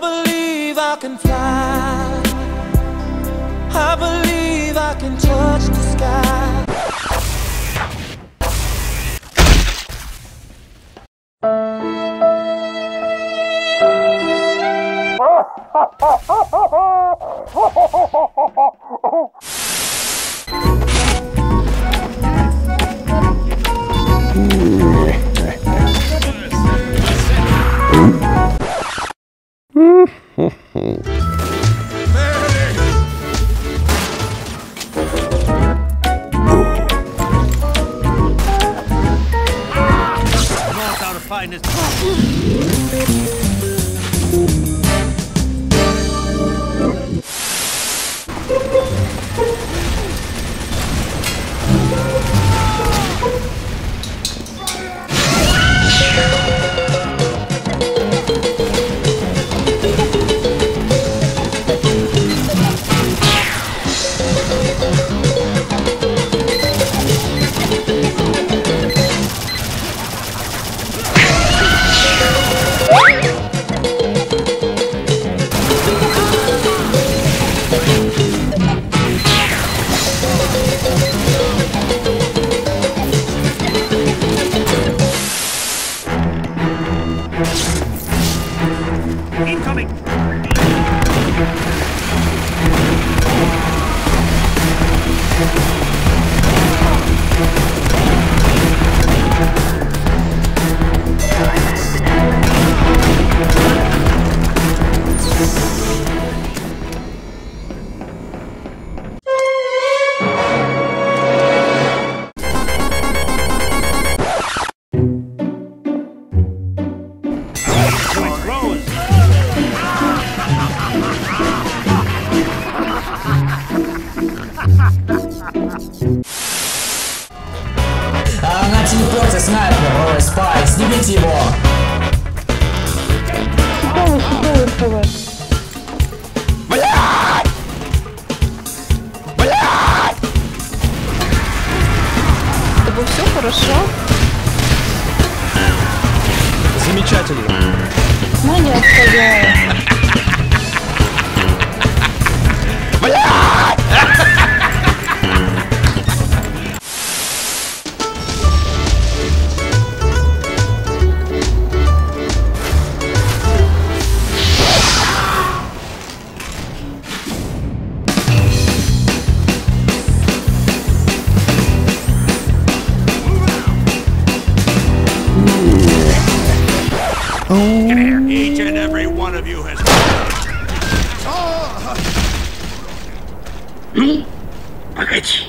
believe I can fly. I believe I can touch the sky. На телепорте снайпер, ой, спай, снимите его! Блядь! Блядь! С тобой все хорошо? Замечательно. Ну не отстояла. Each and every one of you has. Погоди.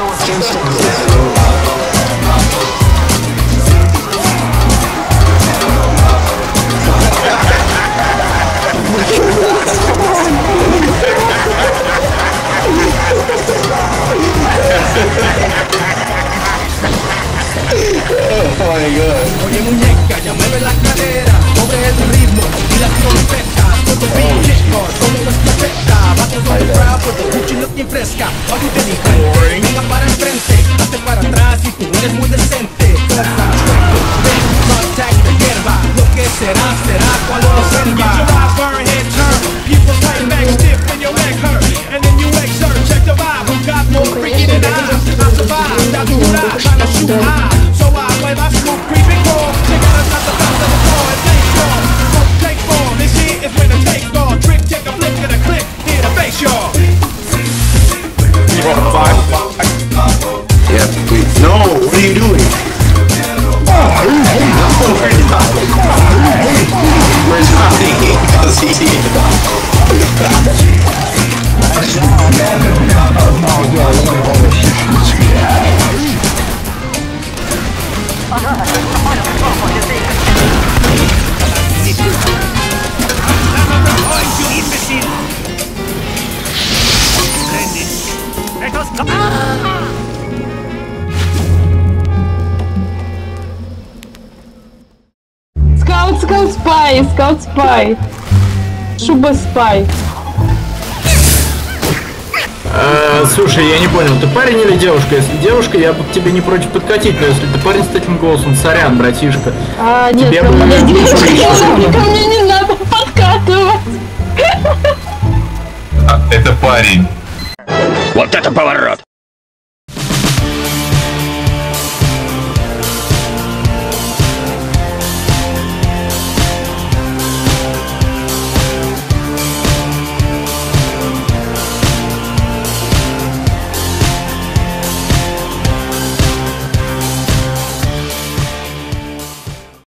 Oye muñeca, ya mueve la cadera sobre el ritmo y las trompetas. Todo bien chico, todo no es perfecta. Va todo el crowd, todo Gucci looking fresca. Oye inteligente, venga para enfrente, hazte para atrás y tú eres muy decente. Contact de hierba, lo que será, será cuando lo selva. Get your eyes burn, head turn, people tight back stiff and your leg hurt. And then you exert, check the vibe, who got more freaky than I survive, that do not, trying to shoot high. So I play my smooth creeping core. Check out another bounce of the floor and take form. Don't take form, this shit is when the take off. Trick, check a flick and a click, here to face y'all. Yeah, please. No, what are you doing? Where's Johnny? Because he's Скаут спай. Шуба спай. Слушай, я не понял, ты парень или девушка? Если девушка, я бы к тебе не против подкатить, но если ты парень с таким голосом, сорян, братишка. Нет, тебе ко бы... мне не надо подкатывать. Это парень. Вот это поворот!